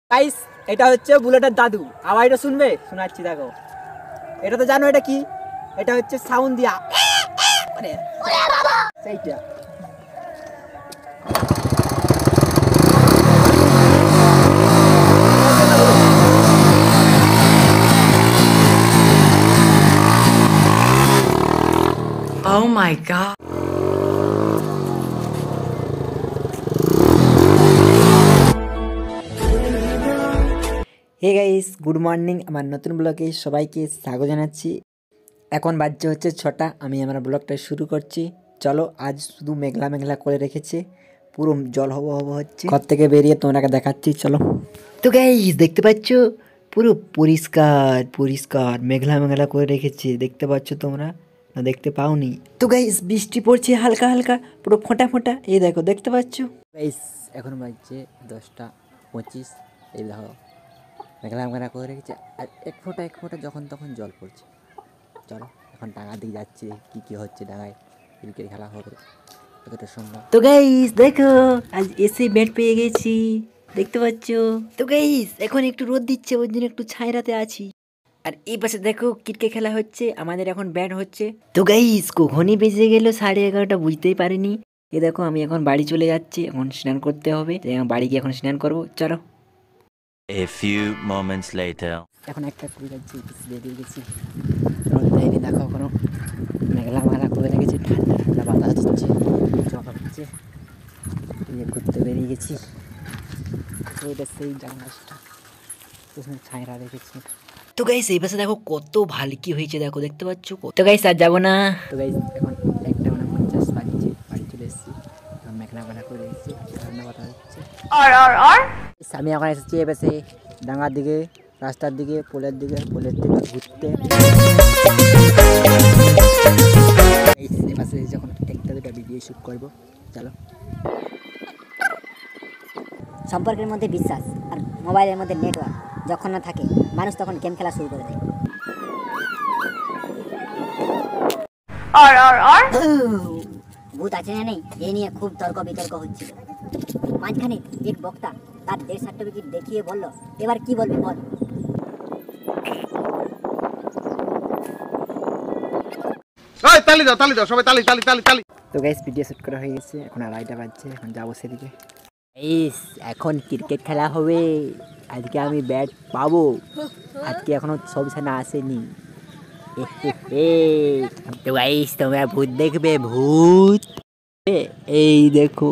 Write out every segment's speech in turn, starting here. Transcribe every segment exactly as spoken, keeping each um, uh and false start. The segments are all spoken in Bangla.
গাইস এটা হচ্ছে বুলেটের দাদু। আওয়াজটা শুনবে? শোনাচ্ছি দেখো। এটা তো জানো এটা কি? এটা হচ্ছে সাউন্ড দিয়া মানে সেইটা। Oh my god. Hey guys, good morning. আমার নতুন ব্লগে সবাইকে স্বাগত জানাচ্ছি। এখন বাজছে হচ্ছে ছটা। আমি আমার ব্লগটা শুরু করছি। চলো, আজ শুধু মেঘলা মেঘলা করে রেখেছে, পুরো জল হব হব হচ্ছে। ঘর থেকে বেরিয়ে তোমাকে দেখাচ্ছি, চলো। তো গাইস দেখতে পাচ্ছ পুরো পরিষ্কার পরিষ্কার মেঘলা মেঘলা করে রেখেছে, দেখতে পাচ্ছ তোমরা না? দেখতে পাওনি তো গাইস? বৃষ্টি পড়ছে হালকা হালকা, পুরো ফোঁটা ফোঁটা। এই দেখো, দেখতে পাচ্ছ গাইস? এখন বাজছে দশটা পঁচিশ। এই দেখো মেঘলা মেঘলা করে রেখেছে, আর এক ফোঁটা এক ফোঁটা যখন তখন জল পড়ছে। চলো এখন ডাঙার দিকে যাচ্ছি, কি কি হচ্ছে ডাঙায়। ক্রিকেট খেলা হবে কতটা সম্ভব। তো গাইস দেখো, আজ এসে ব্যাট পেয়ে গেছি, দেখতে পাচ্ছ? তো গাইস এখন একটু রোদ দিচ্ছে, ওই জন্য একটু ছাইরাতে আছি। আর এই পাশে দেখো ক্রিকেট খেলা হচ্ছে, আমাদের এখন ব্যাট হচ্ছে। তো গাইস কখনই বেজে গেল সাড়ে এগারোটা, বুঝতেই পারিনি। এ দেখো আমি এখন বাড়ি চলে যাচ্ছি, এখন স্নান করতে হবে। বাড়ি গিয়ে এখন স্নান করবো, চলো। A few moments later. এখন একটা করে যাচ্ছি, বেরিয়ে গেছি। রোদ দেয়নি দেখো, কোনো মেঘলা মেঘলা করে রেখেছি, ঠান্ডা ঠান্ডা বাতাস দিচ্ছে, জমা হচ্ছে। ঘুরতে বেরিয়ে গেছি। এটা সেই জানলাটা ছাইরা রেখেছি। তো গাইস এই পাশে দেখো কত ভালকি হয়েছে, দেখো দেখতে পাচ্ছ? তো গাইস আর যাবো না। তো গাইস এখন একটা মানে পঞ্চাশ বাজছে, বাড়ি চলে এসেছি। এখন মেঘলা মেঘলা করে এসেছি, ঠান্ডা বাতাস হচ্ছে। আমি এখন এসেছি এ পাশে ডাঙার দিকে, রাস্তার দিকে, পোলের দিকে, পোলের দিকে ঘুরতে। এপাশে যখন একটা দুটা ভিডিও শুট করবো, চলো। সম্পর্কের মধ্যে বিশ্বাস আর মোবাইলের মধ্যে নেটওয়ার্ক যখন না থাকে, মানুষ তখন গেম খেলা শুরু করে দেয়। ভূত আছে না নেই এ নিয়ে খুব তর্ক বিতর্ক হচ্ছিল। মাঝখানে এক বক্তা তার ডেথ সার্টিফিকেট দেখিয়ে বলল, এবার কি বলবি বল। তালি দাও তালি দাও সবাই, তালি তালি তালি তালি। তো গাইস ভিডিও শুট করা হয়ে গেছে, এখন আড়াইটা বাজছে, এখন যাবো সেদিকে। গাইস এখন ক্রিকেট খেলা হবে, আজকে আমি ব্যাট পাবো। আজকে এখনো সব সেনা আসেনি। তো গাইস তোমরা ভূত দেখবে? ভূত এই দেখো।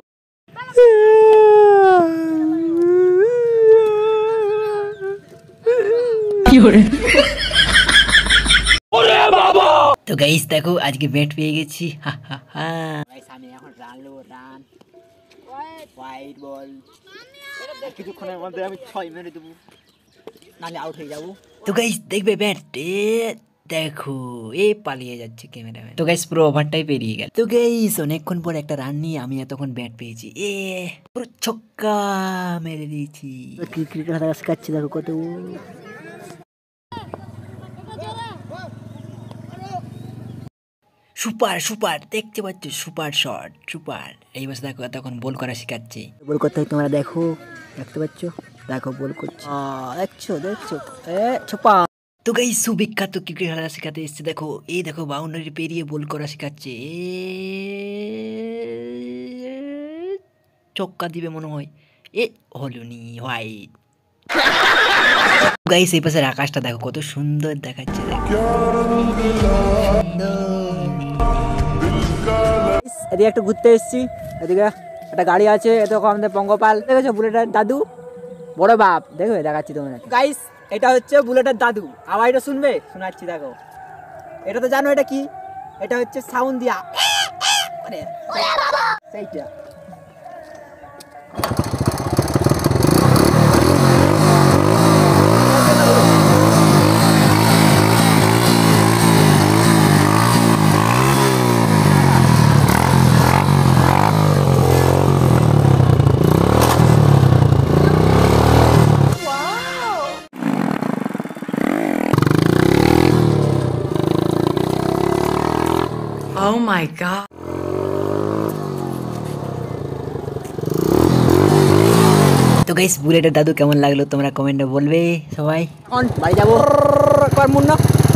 তো গাইস দেখো আজকে ব্যাট পেয়ে গেছি। আমি এখন রান নেবো, রান হোয়াইট বল। কিছুক্ষণের মধ্যে আমি ছয় মেরে দেবো, নাহলে আউট হয়ে যাবো। তো গাইস দেখবে ব্যাট, দেখো এ পালিয়ে যাচ্ছে ক্যামেরাম্যান। তো গাইস পুরো ওভারটাই পেরিয়ে গেল। তো গাইস অনেকক্ষণ পর একটা রান নিয়ে আমি এতক্ষণ ব্যাট পেয়েছি, এ পুরো ছক্কা মেরে দিয়েছি। ক্রিকেট খেলা শেখাচ্ছি, দেখো কত। সুপার সুপার দেখতে পাচ্ছ, সুপার শট সুপার। এই বছর দেখো তখন বল করা শেখাচ্ছে, বল করতে হয় তোমরা দেখো, দেখতে পাচ্ছ? দেখো বল করছে, দেখছো দেখছো এ ছোপা। তো গাইস সুবিখ্যাত ক্রিকেট খেলা শেখাতে এসছে, দেখো এই দেখো বাউন্ডারি পেরিয়ে বল করা শেখাচ্ছে, ছক্কা দিবে মনে হয়, এ হলো নি হোয়াইট। গাইস এই পাশের আকাশটা দেখো কত সুন্দর দেখাচ্ছে, দেখো এদিকে একটু ঘুরতে এসেছি। এদিকে একটা গাড়ি আছে, এত আমাদের পঙ্গপাল দেখেছো, বুলেটের দাদু, বড় বাপ। দেখবে দেখাচ্ছি তোমার গাইস, এটা হচ্ছে বুলেটের দাদু। আওয়াজটা শুনবে? শোনাচ্ছি দেখো। এটা তো জানো এটা কি? এটা হচ্ছে সাউন্ড দিয়া মানে সেইটা। Oh my god. তো গাইস বুলেটের দাদু কেমন লাগলো তোমরা কমেন্টে বলবে সবাই। অন বাড়ি যাবো কর মুন্না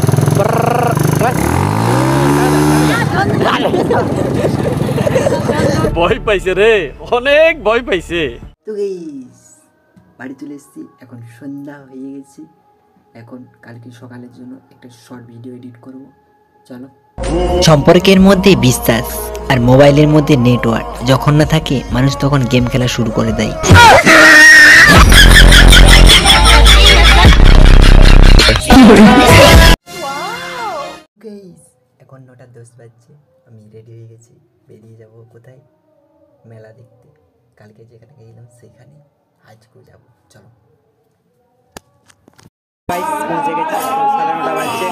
ভয় পাইছে রে, অনেক ভয় পাইছে। তো গাইস বাড়ি চলে এসেছি, এখন সন্ধ্যা হয়ে গেছে। এখন কালকে সকালের জন্য একটা শর্ট ভিডিও এডিট করব, চলো। সম্পর্কের মধ্যে বিশ্বাস আর মোবাইলের মধ্যে নেটওয়ার্ক যখন না থাকে মানুষ তখন গেম খেলা শুরু করে দেয়। গাইস এখন নটা দশ বাজছে, আমি রেডি হয়ে গেছি, বেরিয়ে যাব কোথায়? মেলা দেখতে। কালকে যেখানে গেছিলাম সেখানে আজকেও যাব, চলো। গাইস পৌঁছে গেছি, সাড়ে নটা বাজছে।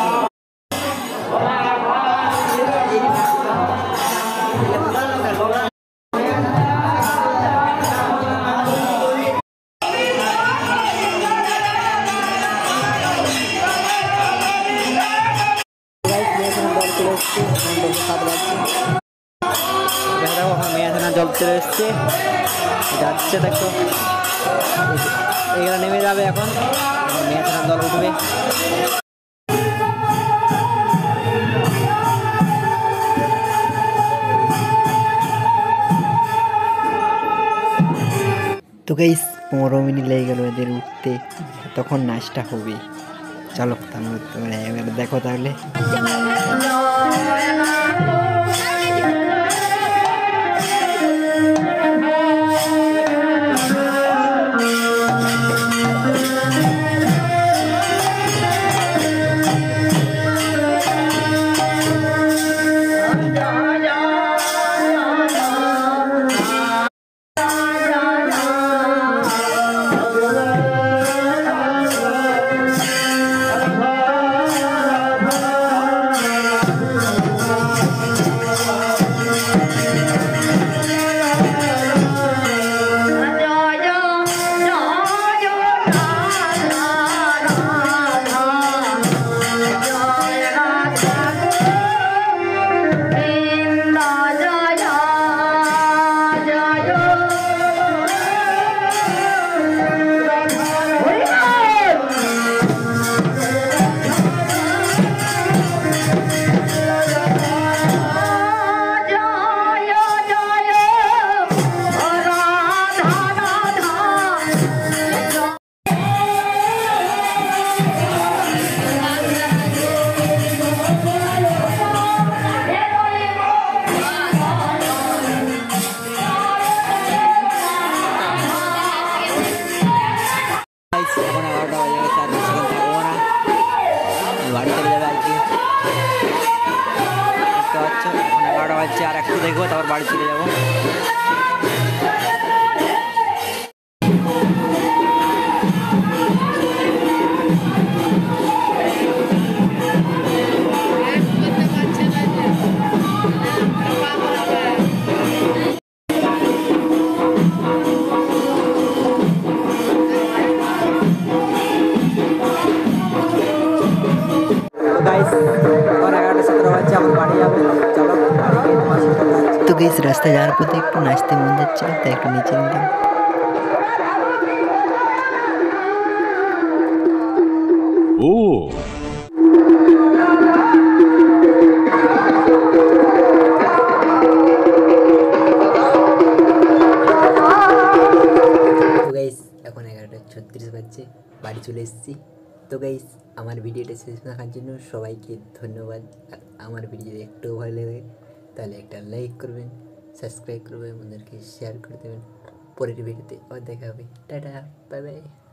জল চলে এসছে, যাচ্ছে দেখো, এগুলো নেমে যাবে। এখন মেয়ে থানার জল উঠবে। তো গাইস পনেরো মিনিট লেগে গেল এদের উঠতে, তখন নাচটা হবে। চলো তাহলে তোমরা এবার দেখো তাহলে। বাড়ি চলে যাবে আজকে, দেখতে পাচ্ছ এখন এগারোটা বাজছে, আর একটু দেখবো তারপর বাড়ি চলে যাবো। तो गाइस रास्ता যাওয়ার পথে একটু নাচতে মন যাচ্ছিল, তাই একটু নিচে নিলাম। ও তো গাইস এখন এগারোটা ছত্রিশ বাজছে, বাড়ি চলে এসেছি। তো গাইস আমার ভিডিওটা শেষ দেখার জন্য সবাইকে ধন্যবাদ। আর আমার ভিডিও যদি একটু ভালো লাগে তাহলে একটা লাইক করবেন, সাবস্ক্রাইব করবেন, আমাদেরকে শেয়ার করে দেবেন। পরের ভিডিওতে আবার দেখা হবে, টাটা বাই বাই।